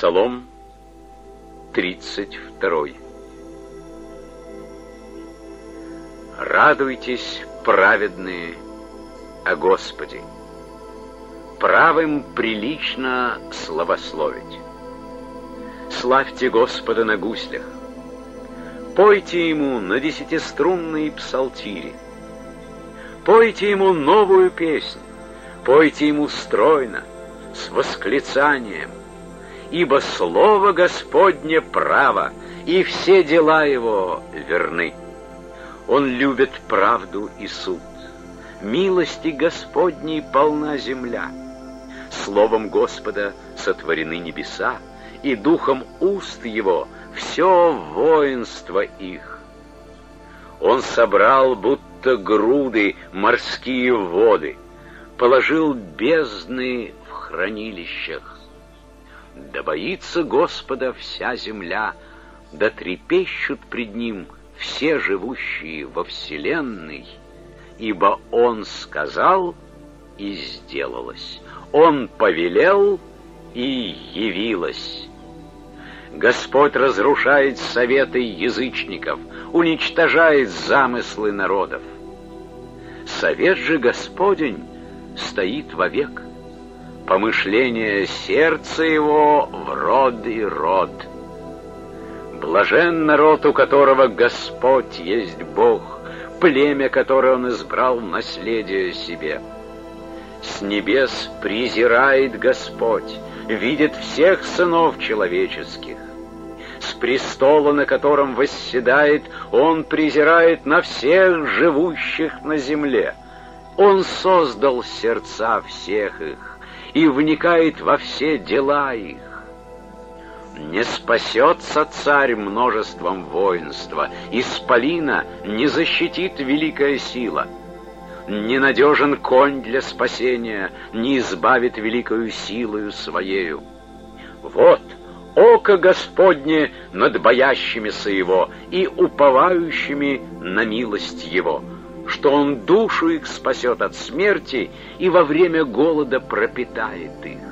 Псалом 32. Радуйтесь, праведные, о Господе. Правым прилично славословить. Славьте Господа на гуслях. Пойте Ему на десятиструнные псалтири. Пойте Ему новую песнь. Пойте Ему стройно, с восклицанием. Ибо Слово Господне право, и все дела Его верны. Он любит правду и суд. Милости Господней полна земля. Словом Господа сотворены небеса, и духом уст Его все воинство их. Он собрал, будто груды, морские воды, положил бездны в хранилищах. Да боится Господа вся земля, да трепещут пред Ним все живущие во вселенной, ибо Он сказал, и сделалось. Он повелел, и явилось. Господь разрушает советы язычников, уничтожает замыслы народов. Совет же Господень стоит вовек, помышление сердца его в род и род. Блажен народ, у которого Господь есть Бог, племя, которое Он избрал в наследие себе. С небес презирает Господь, видит всех сынов человеческих. С престола, на котором восседает, Он презирает на всех живущих на земле. Он создал сердца всех их и вникает во все дела их. Не спасется царь множеством воинства, исполина не защитит великая сила. Ненадежен конь для спасения, не избавит великою силою своею. Вот око Господне над боящимися Его и уповающими на милость Его, что Он душу их спасет от смерти и во время голода пропитает их.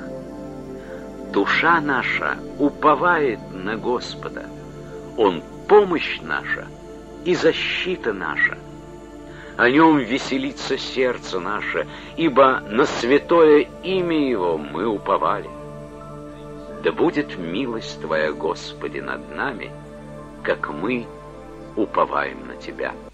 Душа наша уповает на Господа. Он помощь наша и защита наша. О Нем веселится сердце наше, ибо на святое имя Его мы уповали. Да будет милость Твоя, Господи, над нами, как мы уповаем на Тебя.